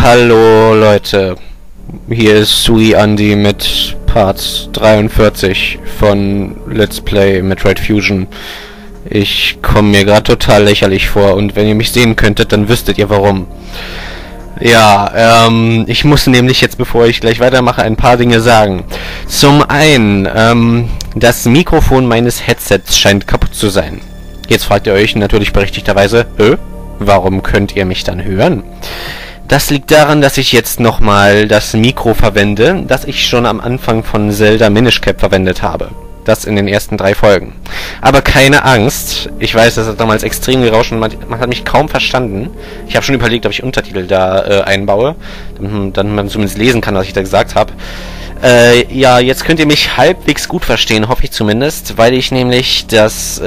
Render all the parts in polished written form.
Hallo Leute, hier ist Sui Andy mit Part 43 von Let's Play Metroid Fusion. Ich komme mir gerade total lächerlich vor und wenn ihr mich sehen könntet, dann wüsstet ihr warum. Ja, ich muss nämlich jetzt, bevor ich gleich weitermache, ein paar Dinge sagen. Zum einen, das Mikrofon meines Headsets scheint kaputt zu sein. Jetzt fragt ihr euch natürlich berechtigterweise, warum könnt ihr mich dann hören? Das liegt daran, dass ich jetzt nochmal das Mikro verwende, das ich schon am Anfang von Zelda Minish Cap verwendet habe. Das in den ersten 3 Folgen. Aber keine Angst, ich weiß, das hat damals extrem gerauscht und man hat mich kaum verstanden. Ich habe schon überlegt, ob ich Untertitel da einbaue, damit man zumindest lesen kann, was ich da gesagt habe. Ja, jetzt könnt ihr mich halbwegs gut verstehen, hoffe ich zumindest, weil ich nämlich das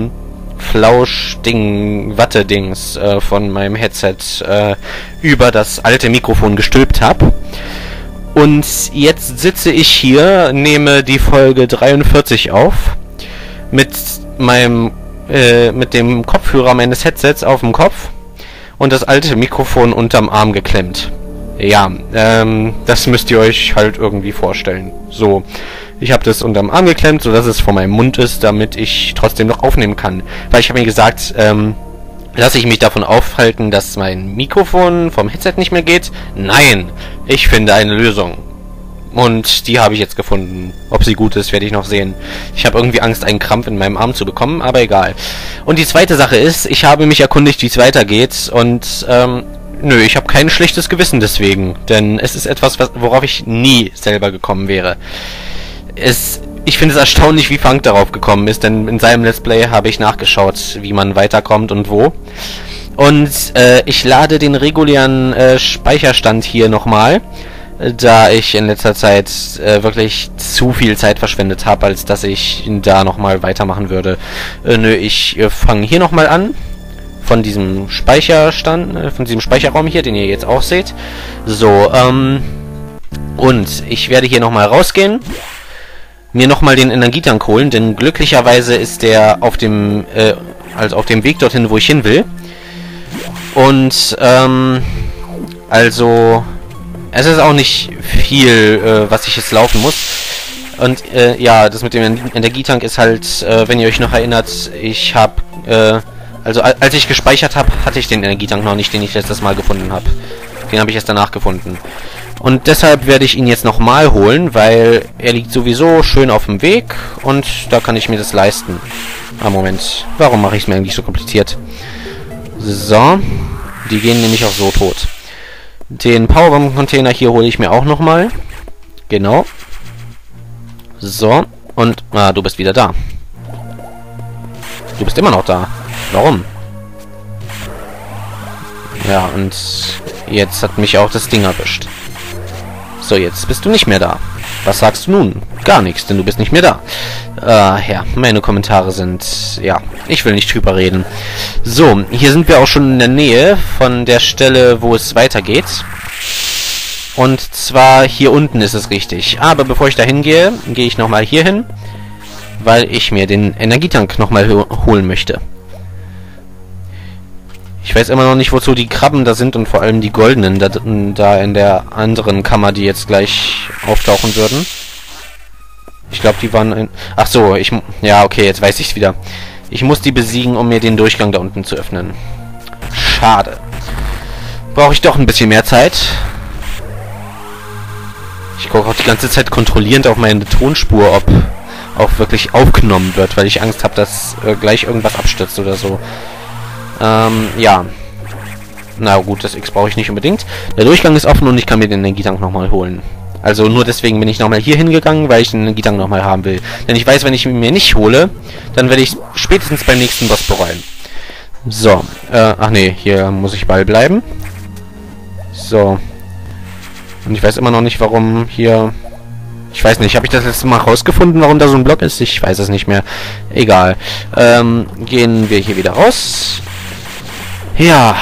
Flausch-Ding, von meinem Headset über das alte Mikrofon gestülpt habe. Und jetzt sitze ich hier, nehme die Folge 43 auf, mit dem Kopfhörer meines Headsets auf dem Kopf und das alte Mikrofon unterm Arm geklemmt. Ja, das müsst ihr euch halt irgendwie vorstellen. So, ich habe das unterm Arm geklemmt, sodass es vor meinem Mund ist, damit ich trotzdem noch aufnehmen kann. Weil ich habe mir gesagt, lasse ich mich davon aufhalten, dass mein Mikrofon vom Headset nicht mehr geht? Nein, ich finde eine Lösung. Und die habe ich jetzt gefunden. Ob sie gut ist, werde ich noch sehen. Ich habe irgendwie Angst, einen Krampf in meinem Arm zu bekommen, aber egal. Und die zweite Sache ist, ich habe mich erkundigt, wie es weitergeht und, nö, ich habe kein schlechtes Gewissen deswegen. Denn es ist etwas, worauf ich nie selber gekommen wäre. Ich finde es erstaunlich, wie Funk darauf gekommen ist, denn in seinem Let's Play habe ich nachgeschaut, wie man weiterkommt und wo. Und ich lade den regulären Speicherstand hier nochmal, da ich in letzter Zeit wirklich zu viel Zeit verschwendet habe, als dass ich da nochmal weitermachen würde. Nö, ich fange hier nochmal an, von diesem Speicherstand, von diesem Speicherraum hier, den ihr jetzt auch seht. So, und ich werde hier nochmal rausgehen, mir nochmal den Energietank holen, denn glücklicherweise ist der auf dem Weg dorthin, wo ich hin will. Und, also, es ist auch nicht viel, was ich jetzt laufen muss. Und, ja, das mit dem Energietank ist halt, wenn ihr euch noch erinnert, ich habe, also, als ich gespeichert habe, hatte ich den Energietank noch nicht, den ich letztes Mal gefunden habe. Den habe ich erst danach gefunden. Und deshalb werde ich ihn jetzt nochmal holen, weil er liegt sowieso schön auf dem Weg und da kann ich mir das leisten. Ah, Moment. Warum mache ich es mir eigentlich so kompliziert? So. Die gehen nämlich auch so tot. Den Powerbomb-Container hier hole ich mir auch nochmal. Genau. So. Und, du bist wieder da. Du bist immer noch da. Warum? Ja, und jetzt hat mich auch das Ding erwischt. So, jetzt bist du nicht mehr da. Was sagst du nun? Gar nichts, denn du bist nicht mehr da. Ja, meine Kommentare sind... Ja, ich will nicht drüber reden. So, hier sind wir auch schon in der Nähe von der Stelle, wo es weitergeht. Und zwar hier unten ist es richtig. Aber bevor ich da hingehe, gehe ich nochmal hier hin, weil ich mir den Energietank nochmal holen möchte. Ich weiß immer noch nicht, wozu die Krabben da sind und vor allem die goldenen da in der anderen Kammer, die jetzt gleich auftauchen würden. Ich glaube, die waren... Ach so, ja, okay, jetzt weiß ich's wieder. Ich muss die besiegen, um mir den Durchgang da unten zu öffnen. Schade. Brauche ich doch ein bisschen mehr Zeit. Ich gucke auch die ganze Zeit kontrollierend auf meine Tonspur, ob auch wirklich aufgenommen wird, weil ich Angst habe, dass gleich irgendwas abstürzt oder so. Ja. Na gut, das X brauche ich nicht unbedingt. Der Durchgang ist offen und ich kann mir den Energietank nochmal holen. Also nur deswegen bin ich nochmal hier hingegangen, weil ich den Energietank nochmal haben will. Denn ich weiß, wenn ich ihn mir nicht hole, dann werde ich spätestens beim nächsten Boss bereuen. So. Ach nee, hier muss ich Ball bleiben. So. Und ich weiß immer noch nicht, warum hier... Ich weiß nicht, habe ich das letzte Mal rausgefunden, warum da so ein Block ist? Ich weiß es nicht mehr. Egal. Gehen wir hier wieder raus. Ja.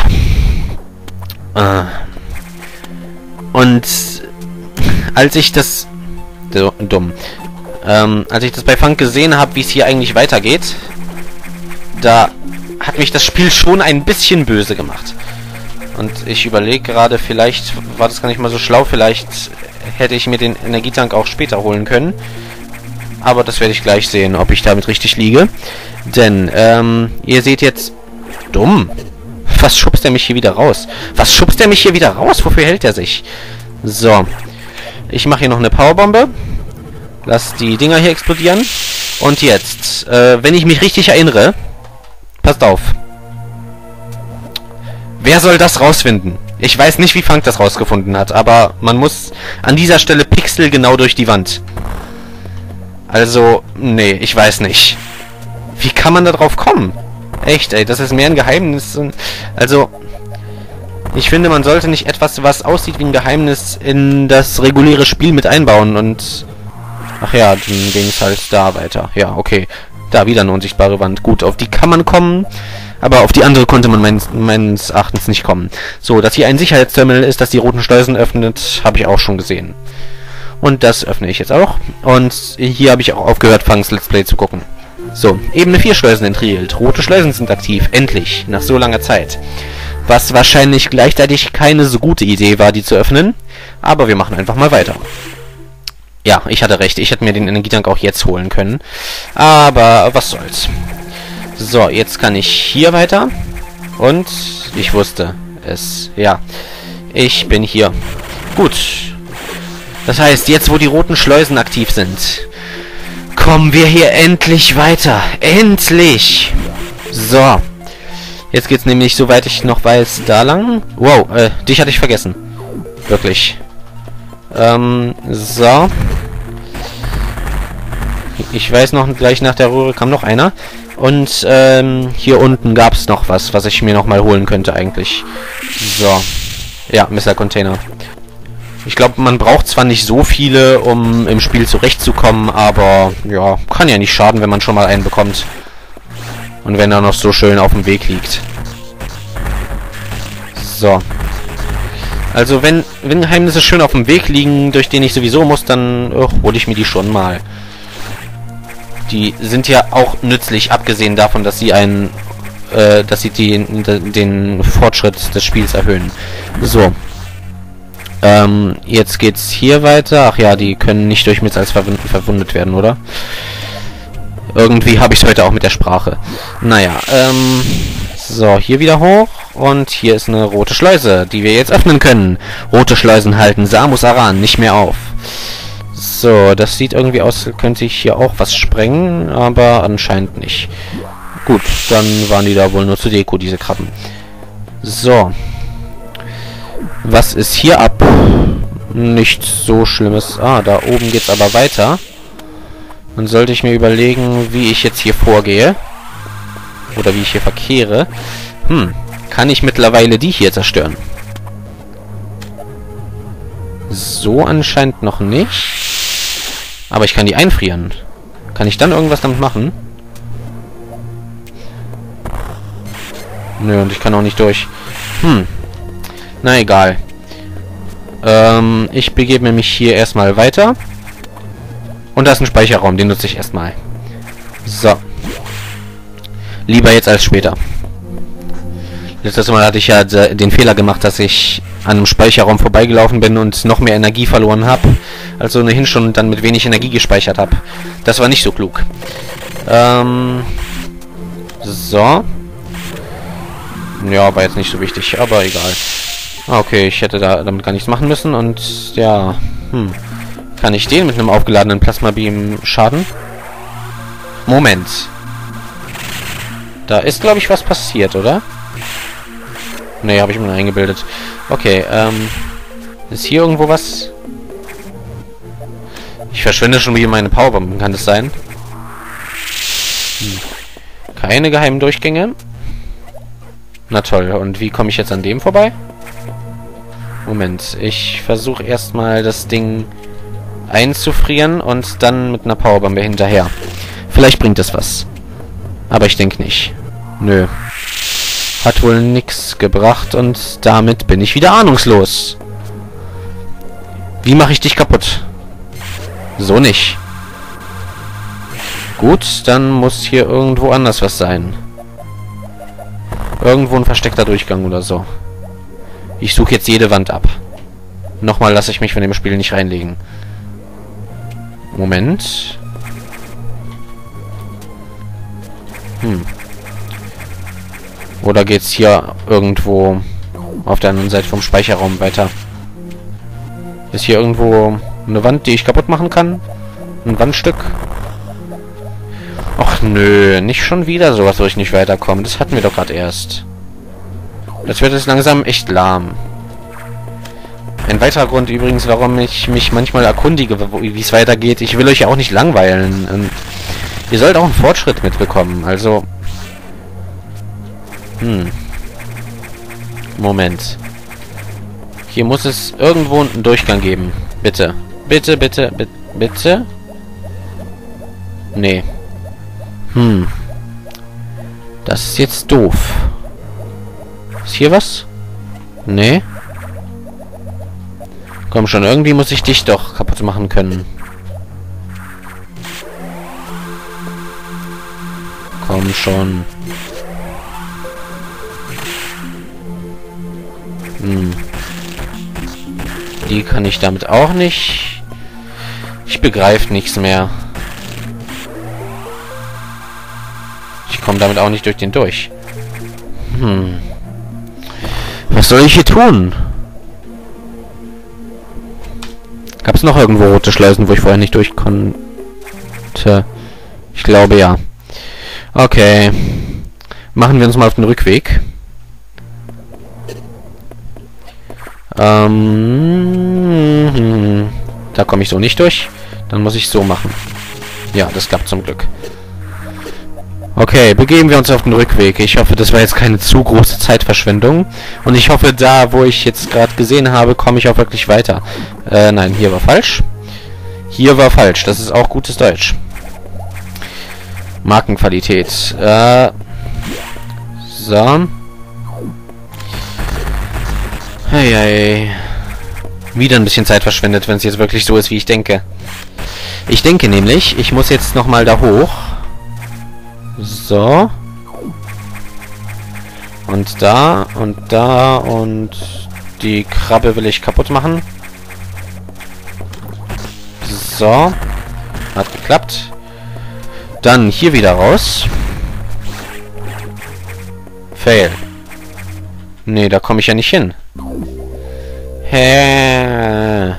Und als ich das... Dumm. Als ich das bei Funk gesehen habe, wie es hier eigentlich weitergeht, da hat mich das Spiel schon ein bisschen böse gemacht. Und ich überlege gerade, vielleicht war das gar nicht mal so schlau. Vielleicht hätte ich mir den Energietank auch später holen können. Aber das werde ich gleich sehen, ob ich damit richtig liege. Denn, ihr seht jetzt... Dumm. Was schubst er mich hier wieder raus? Was schubst er mich hier wieder raus? Wofür hält er sich? So. Ich mache hier noch eine Powerbombe. Lass die Dinger hier explodieren. Und jetzt, wenn ich mich richtig erinnere... Passt auf. Wer soll das rausfinden? Ich weiß nicht, wie Frank das rausgefunden hat, aber man muss an dieser Stelle pixelgenau durch die Wand. Also, nee, ich weiß nicht. Wie kann man da drauf kommen? Echt, ey, das ist mehr ein Geheimnis. Also, ich finde, man sollte nicht etwas, was aussieht wie ein Geheimnis, in das reguläre Spiel mit einbauen und... Ach ja, dann ging es halt da weiter. Ja, okay. Da wieder eine unsichtbare Wand. Gut, auf die kann man kommen, aber auf die andere konnte man meines Erachtens nicht kommen. So, dass hier ein Sicherheitsterminal ist, das die roten Schleusen öffnet, habe ich auch schon gesehen. Und das öffne ich jetzt auch. Und hier habe ich auch aufgehört, Franks Let's Play zu gucken. So, Ebene 4 Schleusen entriegelt. Rote Schleusen sind aktiv. Endlich. Nach so langer Zeit. Was wahrscheinlich gleichzeitig keine so gute Idee war, die zu öffnen. Aber wir machen einfach mal weiter. Ja, ich hatte recht. Ich hätte mir den Energietank auch jetzt holen können. Aber was soll's. So, jetzt kann ich hier weiter. Und ich wusste es. Ja, ich bin hier. Gut. Das heißt, jetzt wo die roten Schleusen aktiv sind, kommen wir hier endlich weiter. Endlich! So. Jetzt geht's nämlich, soweit ich noch weiß, da lang. Wow, dich hatte ich vergessen. Wirklich. So. Ich weiß noch, gleich nach der Röhre kam noch einer. Und, hier unten gab es noch was ich mir noch mal holen könnte eigentlich. So. Ja, Messercontainer. Ich glaube, man braucht zwar nicht so viele, um im Spiel zurechtzukommen, aber, ja, kann ja nicht schaden, wenn man schon mal einen bekommt. Und wenn er noch so schön auf dem Weg liegt. So. Also, wenn Geheimnisse schön auf dem Weg liegen, durch den ich sowieso muss, dann hole ich mir die schon mal. Die sind ja auch nützlich, abgesehen davon, dass sie den Fortschritt des Spiels erhöhen. So. Jetzt geht's hier weiter. Ach ja, die können nicht durch mich als verwundet werden, oder? Irgendwie habe ich es heute auch mit der Sprache. Naja, so, hier wieder hoch. Und hier ist eine rote Schleuse, die wir jetzt öffnen können. Rote Schleusen halten Samus Aran nicht mehr auf. So, das sieht irgendwie aus, als könnte ich hier auch was sprengen, aber anscheinend nicht. Gut, dann waren die da wohl nur zur Deko, diese Krabben. So. Was ist hier ab? Nichts so Schlimmes. Ah, da oben geht's aber weiter. Dann sollte ich mir überlegen, wie ich jetzt hier vorgehe. Oder wie ich hier verkehre. Kann ich mittlerweile die hier zerstören? So anscheinend noch nicht. Aber ich kann die einfrieren. Kann ich dann irgendwas damit machen? Nö, und ich kann auch nicht durch. Na egal. Ich begebe mich hier erstmal weiter. Und da ist ein Speicherraum, den nutze ich erstmal. So. Lieber jetzt als später. Letztes Mal hatte ich ja den Fehler gemacht, dass ich an einem Speicherraum vorbeigelaufen bin und noch mehr Energie verloren habe. Also ohnehin schon dann mit wenig Energie gespeichert habe. Das war nicht so klug. So. Ja, war jetzt nicht so wichtig, aber egal. Okay, ich hätte damit gar nichts machen müssen und ja, kann ich den mit einem aufgeladenen Plasma-Beam schaden? Moment. Da ist, glaube ich, was passiert, oder? Nee, habe ich mir nur eingebildet. Okay, ist hier irgendwo was? Ich verschwinde schon wieder meine Powerbomben, kann das sein? Keine geheimen Durchgänge. Na toll, und wie komme ich jetzt an dem vorbei? Moment, ich versuche erstmal das Ding einzufrieren und dann mit einer Powerbombe hinterher. Vielleicht bringt es was. Aber ich denke nicht. Nö. Hat wohl nichts gebracht und damit bin ich wieder ahnungslos. Wie mache ich dich kaputt? So nicht. Gut, dann muss hier irgendwo anders was sein. Irgendwo ein versteckter Durchgang oder so. Ich suche jetzt jede Wand ab. Nochmal lasse ich mich von dem Spiel nicht reinlegen. Moment. Oder geht's hier irgendwo auf der anderen Seite vom Speicherraum weiter? Ist hier irgendwo eine Wand, die ich kaputt machen kann? Ein Wandstück? Och nö, nicht schon wieder sowas, wo ich nicht weiterkomme. Das hatten wir doch gerade erst. Jetzt wird es langsam echt lahm. Ein weiterer Grund übrigens, warum ich mich manchmal erkundige, wie es weitergeht. Ich will euch ja auch nicht langweilen. Ihr sollt auch einen Fortschritt mitbekommen. Also... Moment. Hier muss es irgendwo einen Durchgang geben. Bitte. Bitte, bitte, bitte, bitte? Nee. Das ist jetzt doof. Ist hier was? Nee. Komm schon, irgendwie muss ich dich doch kaputt machen können. Komm schon. Die kann ich damit auch nicht. Ich begreife nichts mehr. Ich komme damit auch nicht durch den durch. Was soll ich hier tun? Gab es noch irgendwo rote Schleusen, wo ich vorher nicht durch konnte? Ich glaube ja. Okay. Machen wir uns mal auf den Rückweg. Da komme ich so nicht durch. Dann muss ich so machen. Ja, das klappt zum Glück. Okay, begeben wir uns auf den Rückweg. Ich hoffe, das war jetzt keine zu große Zeitverschwendung. Und ich hoffe, da, wo ich jetzt gerade gesehen habe, komme ich auch wirklich weiter. Nein, hier war falsch. Hier war falsch. Das ist auch gutes Deutsch. Markenqualität. So. Hey. Wieder ein bisschen Zeit verschwendet, wenn es jetzt wirklich so ist, wie ich denke. Ich denke nämlich, ich muss jetzt nochmal da hoch. So. Und da und da und die Krabbe will ich kaputt machen. So. Hat geklappt. Dann hier wieder raus. Fail. Nee, da komme ich ja nicht hin. Hä?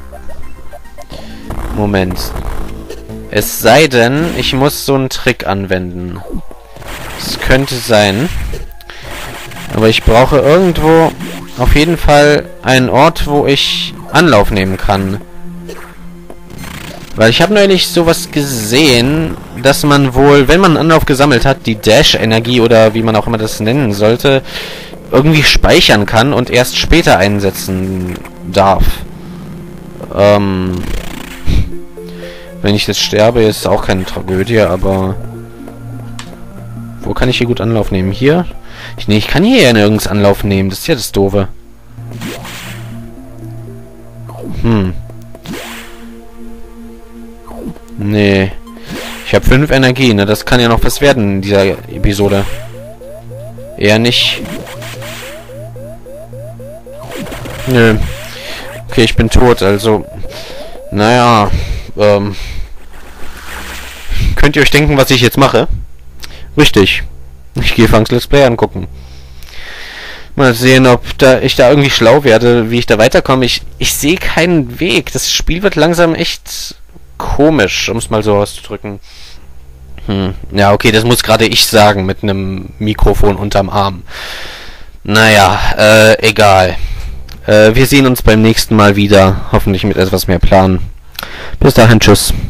Moment. Es sei denn, ich muss so einen Trick anwenden. Es könnte sein. Aber ich brauche irgendwo auf jeden Fall einen Ort, wo ich Anlauf nehmen kann. Weil ich habe neulich sowas gesehen, dass man wohl, wenn man Anlauf gesammelt hat, die Dash-Energie oder wie man auch immer das nennen sollte, irgendwie speichern kann und erst später einsetzen darf. Wenn ich jetzt sterbe, ist auch keine Tragödie, aber... Wo kann ich hier gut Anlauf nehmen? Hier? Ich kann hier ja nirgends Anlauf nehmen. Das ist ja das Doofe. Nee. Ich habe 5 Energie, ne? Das kann ja noch was werden in dieser Episode. Eher nicht. Nö. Okay, ich bin tot, also... Naja, könnt ihr euch denken, was ich jetzt mache? Richtig. Ich gehe Funks Let's Play angucken. Mal sehen, ob ich da irgendwie schlau werde, wie ich da weiterkomme. Ich sehe keinen Weg. Das Spiel wird langsam echt komisch, um es mal so auszudrücken. Ja, okay, das muss gerade ich sagen, mit einem Mikrofon unterm Arm. Naja, egal. Wir sehen uns beim nächsten Mal wieder. Hoffentlich mit etwas mehr Plan. Bis dahin, tschüss.